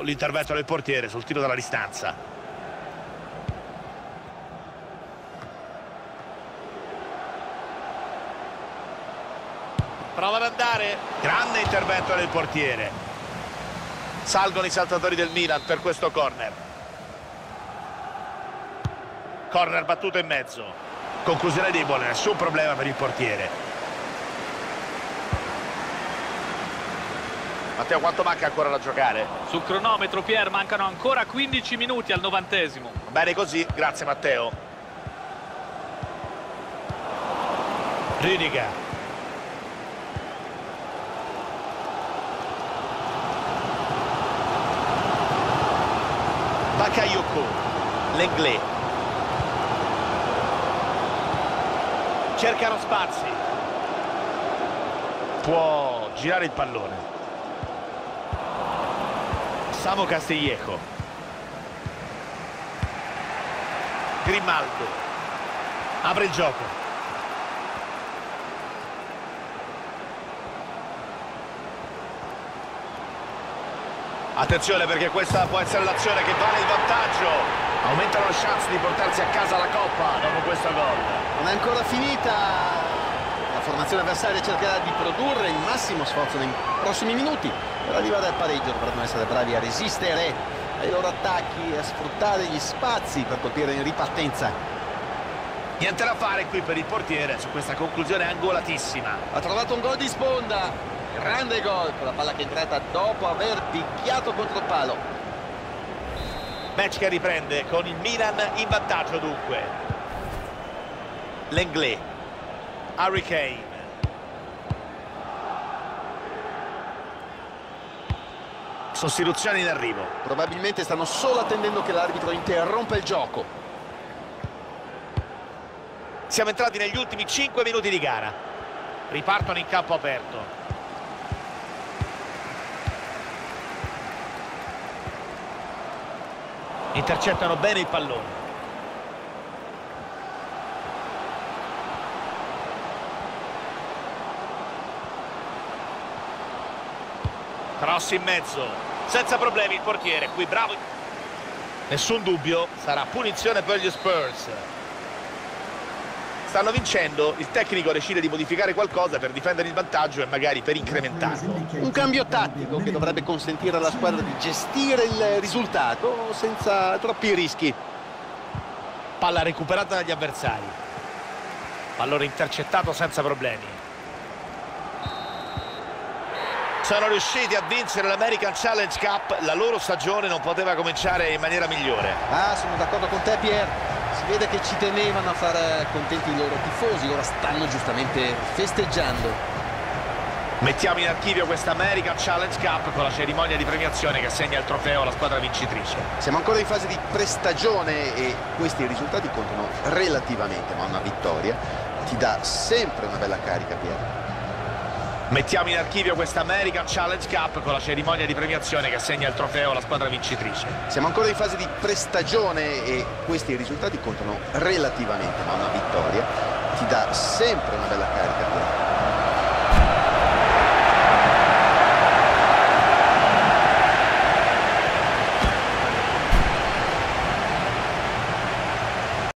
l'intervento del portiere sul tiro dalla distanza. Prova ad andare. Grande intervento del portiere. Salgono i saltatori del Milan per questo corner. Corner battuto in mezzo. Conclusione debole, nessun problema per il portiere. Matteo, quanto manca ancora da giocare? Sul cronometro, Pier, mancano ancora 15 minuti al 90°. Bene così, grazie Matteo. Rüdiger. Bakayoko. Lenglet. Cercano spazi. Può girare il pallone. Samu Castillejo. Grimaldo apre il gioco. Attenzione, perché questa può essere l'azione che vale il vantaggio. Aumentano le chance di portarsi a casa la coppa dopo questo gol. Non è ancora finita. La formazione avversaria cercherà di produrre il massimo sforzo nei prossimi minuti per arrivare al pareggio. Dovranno essere bravi a resistere ai loro attacchi e a sfruttare gli spazi per colpire in ripartenza. Niente da fare qui per il portiere su questa conclusione angolatissima. Ha trovato un gol di sponda. Grande gol con la palla che è entrata dopo aver picchiato contro il palo. Match che riprende con il Milan in vantaggio dunque. Lenglet. Harry Kane. Sostituzioni in arrivo. Probabilmente stanno solo attendendo che l'arbitro interrompa il gioco. Siamo entrati negli ultimi 5 minuti di gara. Ripartono in campo aperto. Intercettano bene il pallone. Cross in mezzo. Senza problemi il portiere. Qui bravo. Nessun dubbio, sarà punizione per gli Spurs. Stanno vincendo, il tecnico decide di modificare qualcosa per difendere il vantaggio e magari per incrementarlo. Un cambio tattico che dovrebbe consentire alla squadra di gestire il risultato senza troppi rischi. Palla recuperata dagli avversari. Pallone intercettato senza problemi. Sono riusciti a vincere l'American Challenge Cup. La loro stagione non poteva cominciare in maniera migliore. Ah, sono d'accordo con te, Pier. Si vede che ci tenevano a far contenti i loro tifosi. Ora stanno giustamente festeggiando. Mettiamo in archivio questa American Challenge Cup con la cerimonia di premiazione che assegna il trofeo alla squadra vincitrice. Siamo ancora in fase di prestagione e questi risultati contano relativamente, ma una vittoria ti dà sempre una bella carica, Pier. Mettiamo in archivio questa American Challenge Cup con la cerimonia di premiazione che assegna il trofeo alla squadra vincitrice. Siamo ancora in fase di prestagione e questi risultati contano relativamente, ma una vittoria ti dà sempre una bella carica, Pier.